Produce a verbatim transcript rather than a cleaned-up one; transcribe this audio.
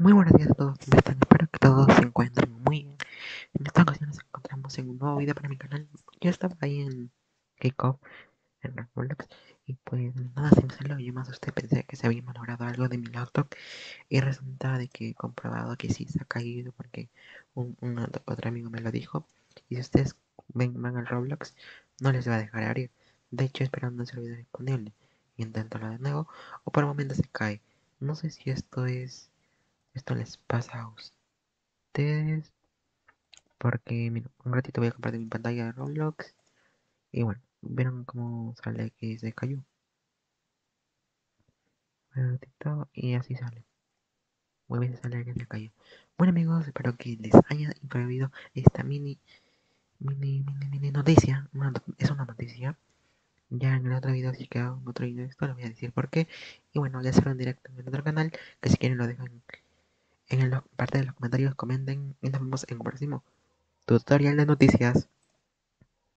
Muy buenos días a todos, ¿cómo están? Espero que todos se encuentren muy bien. En esta ocasión nos encontramos en un nuevo video para mi canal. Yo estaba ahí en Kickoff, en Roblox, y pues nada, se me salió. Yo más usted pensé que se había malogrado algo de mi laptop, y resulta de que he comprobado que sí se ha caído porque un, un otro otro amigo me lo dijo. Y si ustedes ven, van al Roblox, no les va a dejar abrir. De hecho, esperando un servidor disponible. Inténtalo de nuevo, o por el momento se cae. No sé si esto es esto les pasa a ustedes, porque mira, un ratito voy a compartir mi pantalla de Roblox y bueno, vieron cómo sale que se cayó. Un ratito y así sale. Muy bien, sale que se cayó. Bueno amigos, espero que les haya incluido esta mini, mini, mini, mini noticia. Una no- es una noticia. Ya en el otro video, si queda en otro video, esto les voy a decir por qué. Y bueno, ya saben directo en el otro canal, que si quieren lo dejan en la parte de los comentarios, comenten y nos vemos en un próximo tutorial de noticias.